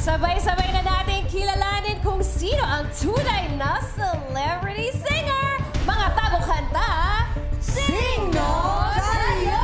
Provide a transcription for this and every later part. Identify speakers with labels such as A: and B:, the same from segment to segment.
A: Sabay-sabay na natin kilalanin kung sino ang tunay na celebrity singer. Mga tago kanta, Sino Kayo!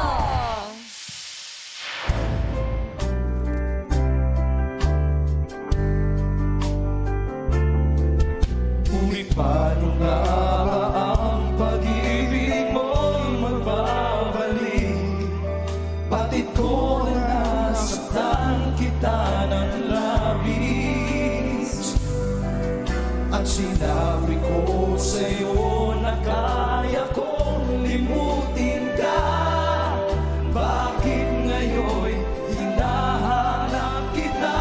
B: Ngunit paano nga ba ang pag-ibig mo'y magbabalik? Batid ko na nasaktan kita ng labis, at sinabi ko sa'yo na kaya kong limutin ka. Bakit ngayon'y hinahanap kita?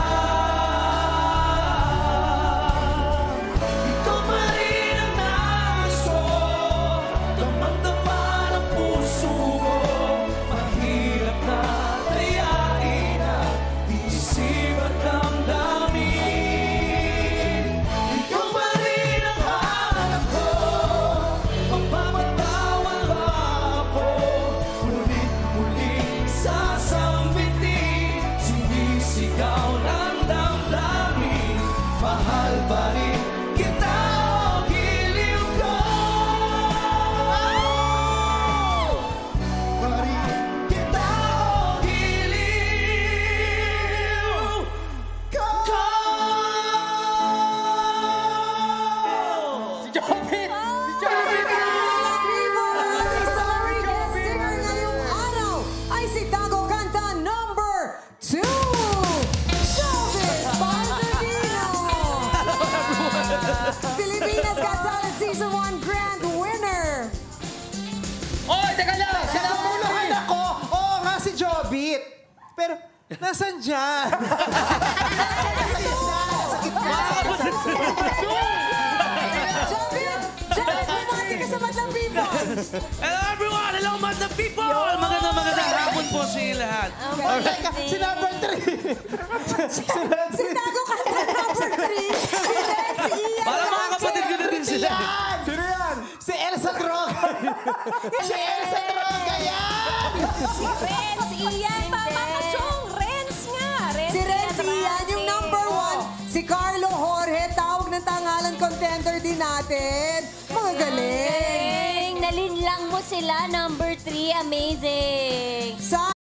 B: Ikaw pa rin ang naso, damang-dama ng puso ko. Mahirap na tayain at isip at damdamin. Ikaw pa rin ang hanap ko, magpapatawad ba ako? Ngunit muling sasambitin, sinisigaw ng damdamin. Mahal pa rin kita o giliw ko? Pa rin kita o giliw ko?
C: Si Jobit! Si Jobit!
D: Singer ngayong araw ay si Tago Kanta number 2, Jobit Baldardino. Pilipinas Got Talent Season 1 Grand Winner.
C: Oy, teka lang!
E: Sinabuluhan ako! Oo nga si Jobit. Pero, nasan dyan?
D: Jobit! Jobit, bumati ka sa Madlang People.
F: Hello everyone! Hello Madlang People! Magandang hapon po sa inyo lahat.
E: Teka, si number 3.
D: Si Tago Kanta number 3, si Renz Ian.
F: Para mga kapatid ko na din sila.
E: Sino yan? Si Elsa Droga. Si Elsa Droga yan!
A: Si Renz Ian, Papa Kachong. Renz nga.
D: Si Renz Ian, yung number 1. Si Carlo Jorge, tawag ng tangalan contender din natin. Mga galing.
A: Nalinlang mo sila, number 3. Amazing.
D: Sa